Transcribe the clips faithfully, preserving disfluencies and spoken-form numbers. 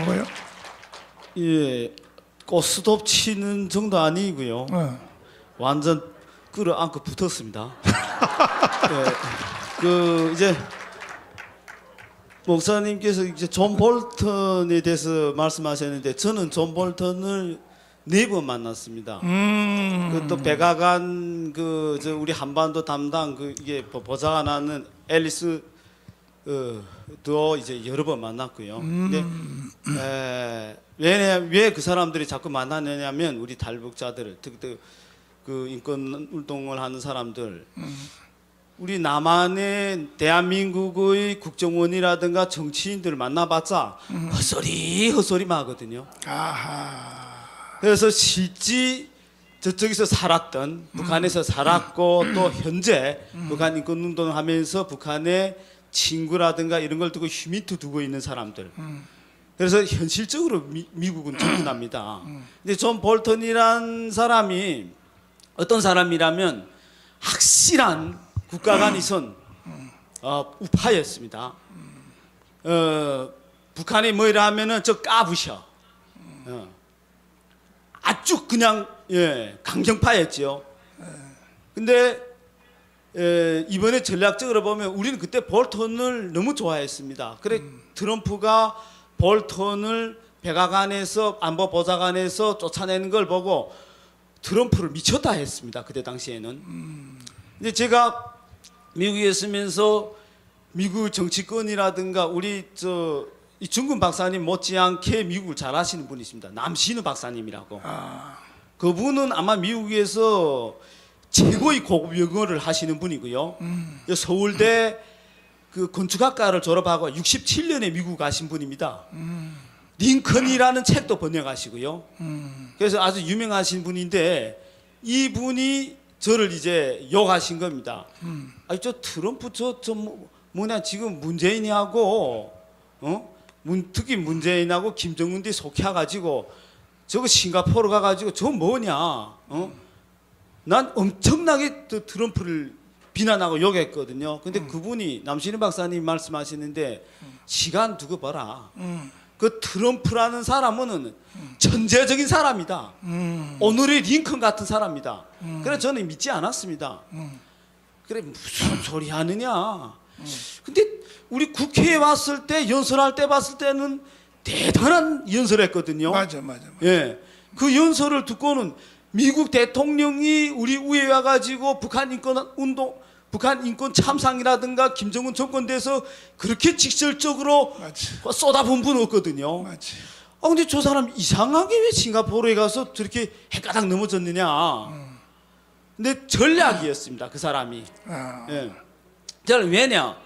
하시더라고요. 예, 고스톱 치는 정도 아니고요. 어. 완전 끌어안고 붙었습니다. 예, 그 이제 목사님께서 이제 존 볼턴에 대해서 말씀하셨는데 저는 존 볼턴을 네 번 만났습니다. 음. 그 또 백악관 그 저 우리 한반도 담당 그 이게 보좌관하는 앨리스 어도 이제 여러 번 만났고요. 근데 에, 왜 그 사람들이 자꾸 만나느냐면 우리 탈북자들을 특히 그 인권 운동을 하는 사람들. 음. 우리 남한의 대한민국의 국정원이라든가 정치인들을 만나봤자 음. 헛소리 헛소리만 하거든요. 아하. 그래서 실제 저쪽에서 살았던 음. 북한에서 살았고 또 현재 음. 북한 인권 운동을 하면서 북한의 친구라든가 이런 걸 두고 휴민트 두고 있는 사람들. 음. 그래서 현실적으로 미, 미국은 접근합니다. 근데 존 볼턴이란 사람이 어떤 사람이라면 확실한 국가 간의 선 어, 우파였습니다. 어, 북한이 뭐라 하면은 저 까부셔. 어. 아주 그냥 예, 강경파였죠. 근데 에, 이번에 전략적으로 보면 우리는 그때 볼턴을 너무 좋아했습니다. 그래 트럼프가 볼턴을 백악관에서 안보보좌관에서 쫓아내는 걸 보고 트럼프를 미쳤다 했습니다. 그때 당시에는. 근데 제가 미국에 있으면서 미국 정치권이라든가 우리 저 이 중근 박사님 못지않게 미국을 잘 아시는 분이십니다. 남신우 박사님이라고. 아. 그분은 아마 미국에서 최고의 고급 영어를 하시는 분이고요. 음. 서울대 그 건축학과를 졸업하고 육십칠 년에 미국 가신 분입니다. 음. 링컨이라는 책도 번역하시고요. 음. 그래서 아주 유명하신 분인데 이분이 저를 이제 욕하신 겁니다. 음. 아니 저 트럼프 저 저 뭐냐 지금 문재인이하고 어 문, 특히 문재인하고 김정은이 속해가지고 저거 싱가포르 가가지고 저 뭐냐 어? 난 엄청나게 또 트럼프를 비난하고 욕했거든요. 근데 음. 그분이 남신희 박사님 말씀하시는데 음. 시간 두고 봐라. 음. 그 트럼프라는 사람은 음. 천재적인 사람이다. 음. 오늘의 링컨 같은 사람이다. 음. 그래서 저는 믿지 않았습니다. 음. 그래 무슨 소리 하느냐. 음. 근데 우리 국회에 왔을 때 연설할 때 봤을 때는 대단한 연설했거든요. 맞아, 맞아, 맞아. 예, 그 연설을 듣고는 미국 대통령이 우리 위에 와가지고 북한 인권 운동, 북한 인권 참상이라든가 김정은 정권 돼서 그렇게 직설적으로 맞아. 쏟아본 분 없거든요. 맞아. 아 근데 저 사람 이상하게 왜 싱가포르에 가서 저렇게 헷가닥 넘어졌느냐. 음. 근데 전략이었습니다. 그 사람이. 아. 예. 저는 왜냐?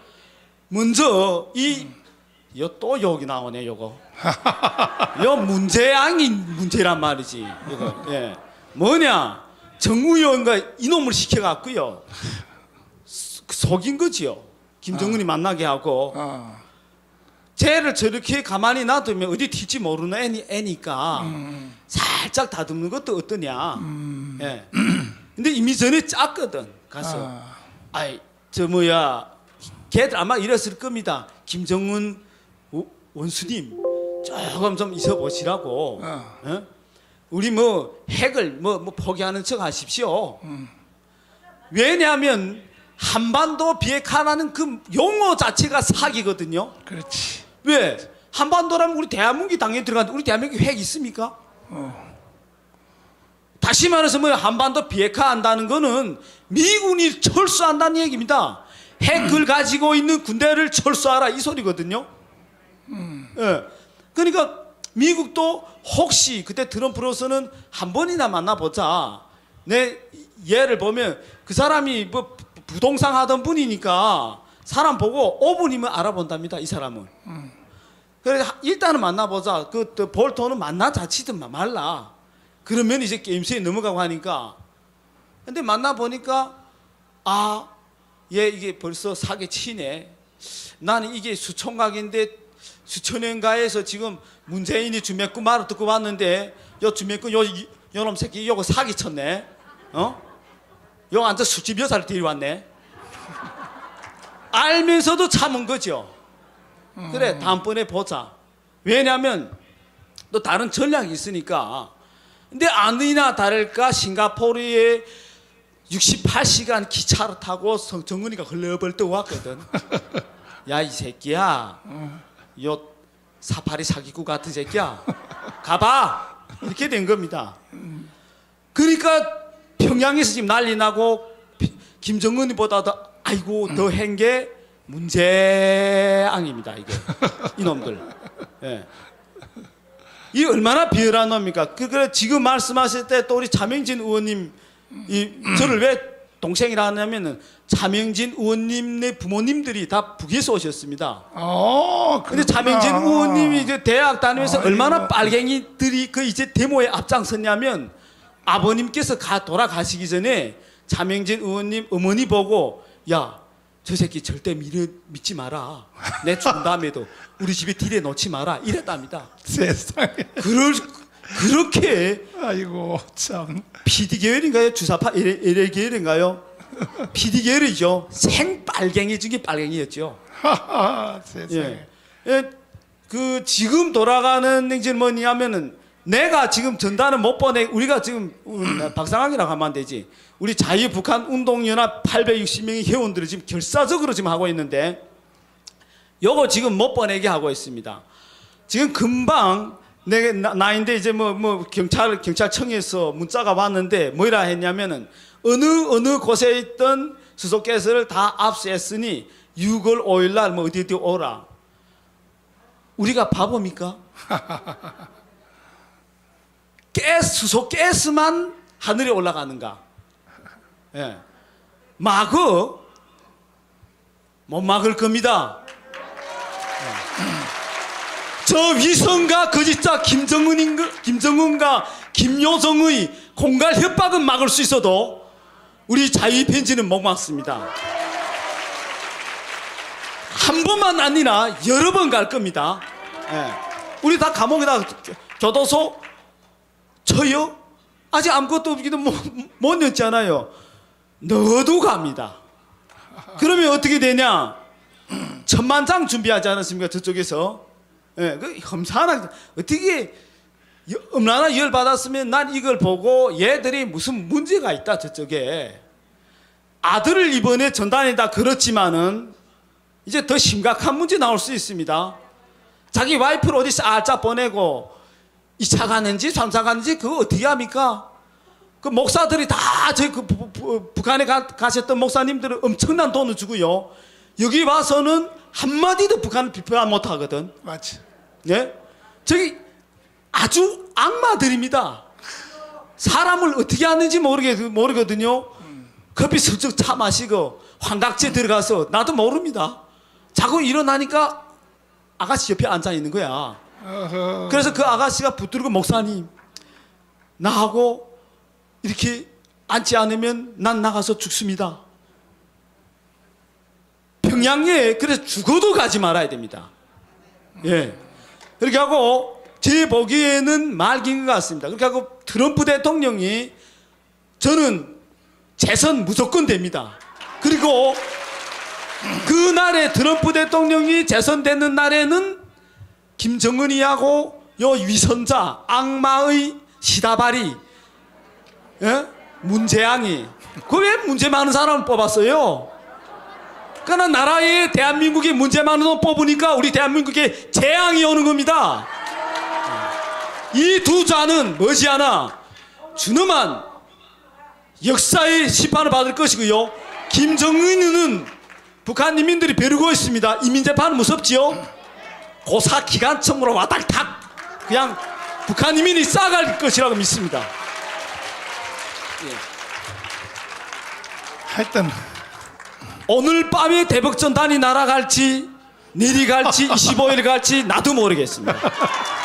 먼저 이 요 또 여기 나오네 요거. 요 문재양이 문제란 말이지. 이거. 예. 뭐냐? 정무위원과 이놈을 시켜갖고요. 속인 거지요. 김정은이 아. 만나게 하고. 아. 쟤를 저렇게 가만히 놔두면 어디 튈지 모르는 애니, 애니까 음. 살짝 다듬는 것도 어떠냐. 음. 예. 근데 이미 전에 짰거든. 가서. 아. 아이, 저 뭐야. 걔들 아마 이랬을 겁니다. 김정은 원수님 조금 좀 있어 보시라고. 어. 어? 우리 뭐 핵을 뭐, 뭐 포기하는 척 하십시오. 음. 왜냐하면 한반도 비핵화라는 그 용어 자체가 사기거든요. 그렇지. 왜? 한반도라면 우리 대한민국이 당연히 들어가는데 우리 대한민국에 핵 있습니까? 어. 다시 말해서 뭐 한반도 비핵화한다는 거는 미군이 철수한다는 얘기입니다. 핵을 가지고 있는 군대를 철수하라 이 소리거든요. 음. 예. 그러니까 미국도 혹시 그때 트럼프로서는 한 번이나 만나보자. 내 예를 보면 그 사람이 뭐 부동산 하던 분이니까 사람 보고 오 분이면 알아본답니다. 이 사람은. 음. 그래서 일단은 만나보자. 그 볼턴은 만나 자치든 말라. 그러면 이제 게임스에 넘어가고 하니까. 근데 만나보니까 아, 얘 이게 벌써 사기 치네. 나는 이게 수총각인데 수천연가에서 지금 문재인이 주맥구 말을 듣고 왔는데 요 주맥구 요 요놈 새끼 요거 사기 쳤네. 어? 요 앉아 술집 여사를 데려왔네. 알면서도 참은 거죠. 그래 다음번에 보자. 왜냐하면 또 다른 전략이 있으니까. 근데 아니나 다를까 싱가포르에 육십팔 시간 기차를 타고 정은이가 헐레벌떡 왔거든. 야, 이 새끼야, 요 사파리 사기꾼 같은 새끼야, 가봐. 이렇게 된 겁니다. 그러니까 평양에서 지금 난리 나고 김정은이보다 더 아이고 더 한 게 문재앙입니다. 이게 이놈들. 예. 이 얼마나 비열한 놈입니까? 그래 지금 말씀하실 때 또 우리 차명진 의원님 이 저를 왜 동생이라 하냐면은 차명진 의원님네 부모님들이 다 북에서 오셨습니다. 어, 근데 차명진 의원님이 이제 대학 다니면서 아이고. 얼마나 빨갱이들이 그 이제 데모에 앞장섰냐면 아버님께서 가 돌아가시기 전에 차명진 의원님 어머니 보고 야, 저 새끼 절대 믿, 믿지 마라. 내 죽은 다음에도 우리 집에 딜에 놓지 마라. 이랬답니다. 세상에. 그럴 그렇게 아이고 참. 피디 계열인가요? 주사파 에레 계열인가요? 피디 계열이죠. 생빨갱이 중에 빨갱이였죠. 하하 세상에. 예. 예, 그 지금 돌아가는 행진 뭐냐면은 내가 지금 전단을 못 보내. 우리가 지금 박상학이라고 하면 안 되지. 우리 자유북한운동연합 팔백육십 명의 회원들을 지금 결사적으로 지금 하고 있는데 요거 지금 못 보내게 하고 있습니다. 지금 금방 내 나인데 이제 뭐 뭐 경찰 경찰청에서 문자가 왔는데 뭐라 했냐면은 어느 어느 곳에 있던 수소가스를 다 압수했으니 유월 오일 날 뭐 어디 어디 오라. 우리가 바보입니까? 가스 수소가스만 하늘에 올라가는가? 예. 막어 못 막을 겁니다. 저 위성과 거짓자 김정은인가, 김정은과 김요정의 공갈 협박은 막을 수 있어도 우리 자유의 편지는 못 막습니다. 한 번만 아니라 여러 번 갈 겁니다. 예. 우리 다 감옥에다 교도소 쳐요? 아직 아무것도 없기도 못, 못 넣었잖아요. 넣어도 갑니다. 그러면 어떻게 되냐? 천만 장 준비하지 않았습니까? 저쪽에서. 예, 그 험산하게 어떻게 얼마나 열 받았으면 난 이걸 보고 얘들이 무슨 문제가 있다 저쪽에. 아들을 이번에 전단에다 걸었지만은 이제 더 심각한 문제 나올 수 있습니다. 자기 와이프를 어디서 알짜 보내고 이 차 가는지 삼 차 가는지 그거 어떻게 합니까? 그 목사들이 다 저희 그 북한에 가, 가셨던 목사님들은 엄청난 돈을 주고요. 여기 와서는 한마디도 북한을 비판 못 하거든. 맞지. 예? 저기 아주 악마들입니다. 사람을 어떻게 하는지 모르겠, 모르거든요. 커피 슬쩍 차 마시고 환각제 들어가서 나도 모릅니다. 자고 일어나니까 아가씨 옆에 앉아 있는 거야. 어허. 그래서 그 아가씨가 붙들고 목사님 나하고 이렇게 앉지 않으면 난 나가서 죽습니다. 평양에 그래서 죽어도 가지 말아야 됩니다. 예. 그렇게 하고 제 보기에는 말긴 것 같습니다. 그렇게 하고 트럼프 대통령이 저는 재선 무조건 됩니다. 그리고 그날에 트럼프 대통령이 재선되는 날에는 김정은이하고 요 위선자 악마의 시다바리 예? 문재앙이 그 왜 문제 많은 사람을 뽑았어요? 그러나 나라에 대한민국이 문제 많은 놈 뽑으니까 우리 대한민국에 재앙이 오는 겁니다. 이 두 자는 머지않아 준엄한 역사의 심판을 받을 것이고요. 김정은은 북한 인민들이 벼르고 있습니다. 이민재판은 무섭지요? 고사 기관총으로 와닥탁 그냥 북한 인민이 싸갈 것이라고 믿습니다. 예. 하여튼 오늘 밤에 대북전단이 날아갈지 내리 갈지 이십오 일 갈지 나도 모르겠습니다.